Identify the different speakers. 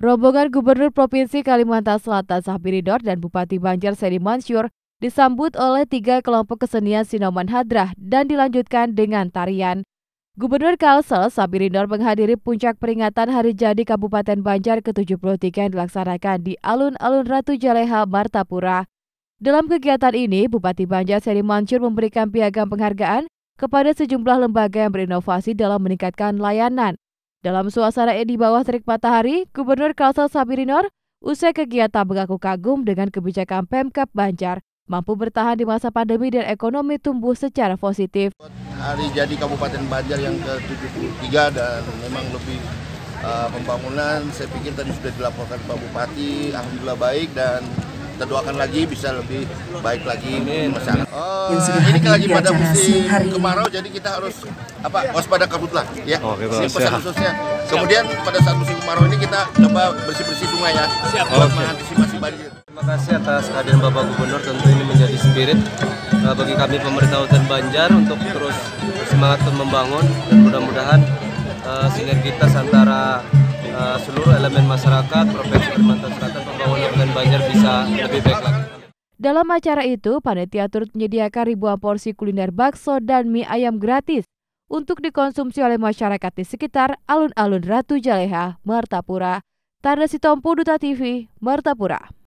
Speaker 1: Rombongan Gubernur Provinsi Kalimantan Selatan Sapiri Nur dan Bupati Banjar Seri Mansyur disambut oleh 3 kelompok kesenian Sinoman Hadrah dan dilanjutkan dengan tarian. Gubernur Kalsel Sapiri Nur menghadiri puncak peringatan Hari Jadi Kabupaten Banjar ke-73 yang dilaksanakan di Alun-Alun Ratu Jaleha, Martapura. Dalam kegiatan ini, Bupati Banjar Seri Mansyur memberikan piagam penghargaan kepada sejumlah lembaga yang berinovasi dalam meningkatkan layanan. Dalam suasana di bawah terik matahari, Gubernur Kalsel Sapiri Nur usai kegiatan mengaku kagum dengan kebijakan Pemkab Banjar mampu bertahan di masa pandemi dan ekonomi tumbuh secara positif.
Speaker 2: Hari jadi Kabupaten Banjar yang ke-73 dan memang lebih pembangunan, saya pikir tadi sudah dilaporkan Pak Bupati, alhamdulillah baik dan kita doakan lagi bisa lebih baik lagi masyarakat. Ini kan lagi pada musim kemarau, jadi kita harus waspada karhutlah ya. Ini pesan khususnya. Kemudian pada saat musim kemarau ini kita coba bersih-bersih sungai ya, buat mengantisipasi banjir.
Speaker 3: Terima kasih atas kehadiran Bapak Gubernur, tentu ini menjadi spirit bagi kami pemerintah Kabupaten Banjar untuk terus semangat membangun dan mudah-mudahan sinergitas antara seluruh elemen masyarakat Provinsi Kalimantan Selatan pembangunan Kabupaten Banjar bisa lebih baik lagi.
Speaker 1: Dalam acara itu, panitia turut menyediakan ribuan porsi kuliner bakso dan mie ayam gratis untuk dikonsumsi oleh masyarakat di sekitar Alun-Alun Ratu Jaleha, Martapura. Tarda Sitompu, Duta TV, Martapura.